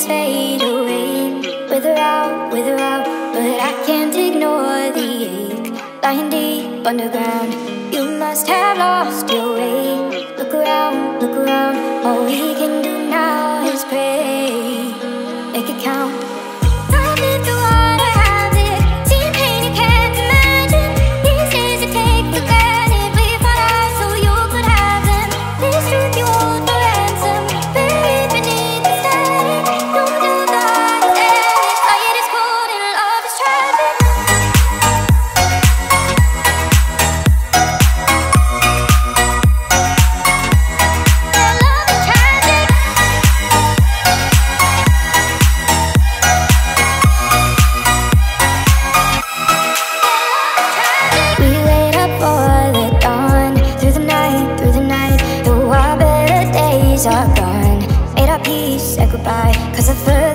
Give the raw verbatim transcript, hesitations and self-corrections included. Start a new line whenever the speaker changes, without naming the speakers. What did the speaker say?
memories fade away. Wither out, wither out, but I can't ignore the ache. Lying deep underground, you must have lost your way. Look around, look around, all we can do now is pray. Make it count. I've lived through what I have it, seen pain you can't imagine. These days you take for granted, we fought out so you could have them. This truth you hold for ransom, buried beneath the static. Don't do the heart is endless, light is cold and love is tragic. Are gone, made our peace, said goodbye, cause the further